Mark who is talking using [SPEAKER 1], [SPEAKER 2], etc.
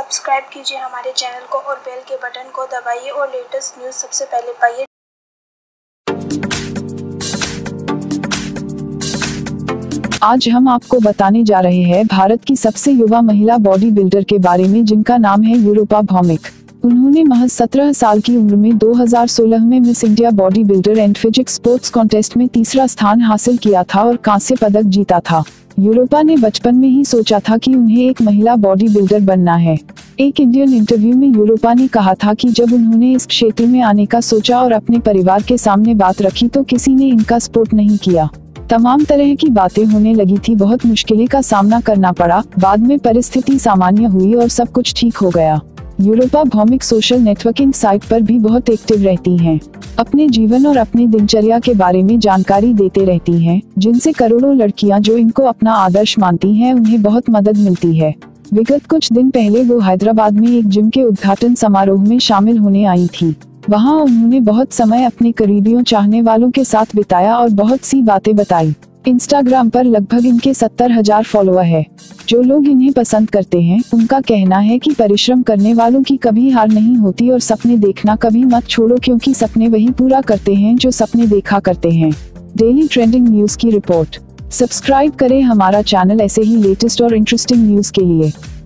[SPEAKER 1] Subscribe कीजिए हमारे channel को और बेल के बटन को दबाइए और लेटेस्ट न्यूज़ सबसे पहले पाइए।
[SPEAKER 2] आज हम आपको बताने जा रहे हैं भारत की सबसे युवा महिला बॉडी बिल्डर के बारे में, जिनका नाम है यूरोपा भौमिक। उन्होंने महज 17 साल की उम्र में 2016 में miss India body builder and physics sports contest में तीसरा स्थान हासिल किया था और कांस्य पदक जीता था। यूरोपा ने बचपन में ही सोचा था कि उन्हें एक महिला बॉडी बिल्डर बनना है। एक इंडियन इंटरव्यू में यूरोपा ने कहा था कि जब उन्होंने इस क्षेत्र में आने का सोचा और अपने परिवार के सामने बात रखी तो किसी ने इनका सपोर्ट नहीं किया। तमाम तरह की बातें होने लगी थी, बहुत मुश्किलें का सामना करना पड़ा। बाद में परिस्थिति सामान्य हुई और सब कुछ ठीक हो गया। यूरोपा भौमिक सोशल नेटवर्किंग साइट पर भी बहुत एक्टिव रहती हैं। अपने जीवन और अपनी दिनचर्या के बारे में जानकारी देते रहती हैं, जिनसे करोड़ों लड़कियां जो इनको अपना आदर्श मानती हैं उन्हें बहुत मदद मिलती है। विगत कुछ दिन पहले वो हैदराबाद में एक जिम के उद्घाटन समारोह में शामिल होने आई थी। वहां उन्होंने बहुत समय अपने करीबियों चाहने वालों के साथ बिताया और बहुत सी बातें बताई। इंस्टाग्राम पर लगभग इनके 70,000 फॉलोअर है। जो लोग इन्हें पसंद करते हैं उनका कहना है कि परिश्रम करने वालों की कभी हार नहीं होती और सपने देखना कभी मत छोड़ो, क्योंकि सपने वही पूरा करते हैं जो सपने देखा करते हैं। डेली ट्रेंडिंग न्यूज की रिपोर्ट। सब्सक्राइब करें हमारा चैनल ऐसे ही लेटेस्ट और इंटरेस्टिंग न्यूज के लिए।